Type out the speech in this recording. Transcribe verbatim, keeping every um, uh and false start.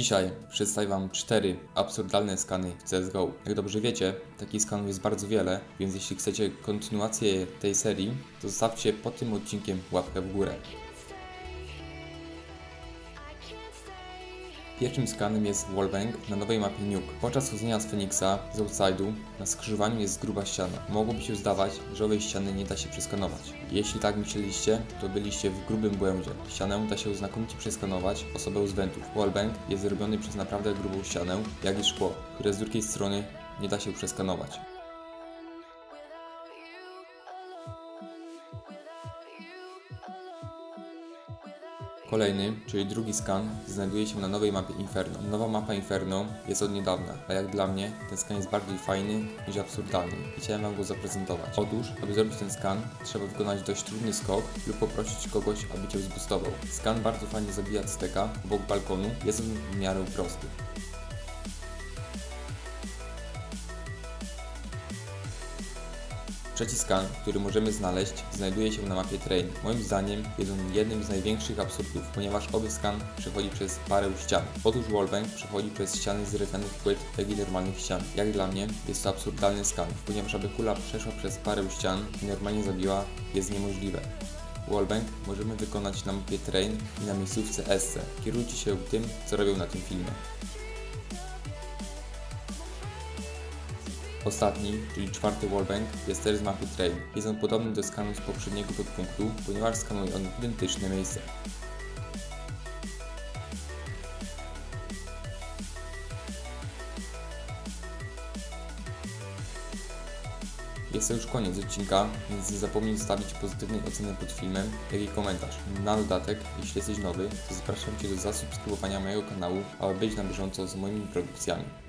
Dzisiaj przedstawię Wam cztery absurdalne skany w C S G O. Jak dobrze wiecie, takich skanów jest bardzo wiele, więc jeśli chcecie kontynuację tej serii, to zostawcie pod tym odcinkiem łapkę w górę. Pierwszym skanem jest Wallbang na nowej mapie Nuke. Podczas chodzenia z Feniksa z outside'u na skrzyżowaniu jest gruba ściana. Mogłoby się zdawać, że owej ściany nie da się przeskanować. Jeśli tak myśleliście, to byliście w grubym błędzie. Ścianę da się znakomicie przeskanować osobą z wentów. Wallbang jest zrobiony przez naprawdę grubą ścianę, jak i szkło, które z drugiej strony nie da się przeskanować. Kolejny, czyli drugi skan, znajduje się na nowej mapie Inferno. Nowa mapa Inferno jest od niedawna, a jak dla mnie ten skan jest bardziej fajny niż absurdalny i chciałem Wam go zaprezentować. Otóż, aby zrobić ten skan, trzeba wykonać dość trudny skok lub poprosić kogoś, aby Cię zboostował. Skan bardzo fajnie zabija steka obok balkonu, jest on w miarę prosty. Trzeci skan, który możemy znaleźć, znajduje się na mapie Train. Moim zdaniem jest on jednym z największych absurdów, ponieważ owy skan przechodzi przez parę ścian. Otóż Wallbang przechodzi przez ściany z drewnianych płyt, jak i normalnych ścian. Jak dla mnie jest to absurdalny skan, ponieważ aby kula przeszła przez parę ścian i normalnie zabiła, jest niemożliwe. Wallbang możemy wykonać na mapie Train i na miejscówce S C. Kierujcie się tym, co robią na tym filmie. Ostatni, czyli czwarty Wallbang, jest też z mapy Train. Jest on podobny do skanu z poprzedniego podpunktu, ponieważ skanuje on identyczne miejsce. Jest to już koniec odcinka, więc nie zapomnij zostawić pozytywnej oceny pod filmem, jak i komentarz. Na dodatek, jeśli jesteś nowy, to zapraszam Cię do zasubskrybowania mojego kanału, aby być na bieżąco z moimi produkcjami.